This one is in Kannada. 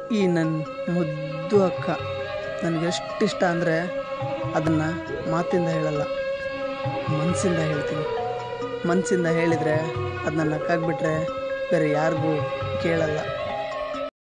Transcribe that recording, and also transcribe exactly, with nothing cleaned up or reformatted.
ಈ ನನ್ನ ಮುದ್ದು ಅಕ್ಕ ನನಗೆ ಎಷ್ಟು ಇಷ್ಟ ಅಂದರೆ ಅದನ್ನು ಮಾತಿಂದ ಹೇಳಲ್ಲ, ಮನಸ್ಸಿಂದ ಹೇಳ್ತೀನಿ. ಮನಸ್ಸಿಂದ ಹೇಳಿದರೆ ಅದು ನನ್ನ ಅಕ್ಕಾಗ್ಬಿಟ್ರೆ ಬೇರೆ ಯಾರಿಗೂ ಕೇಳಲ್ಲ.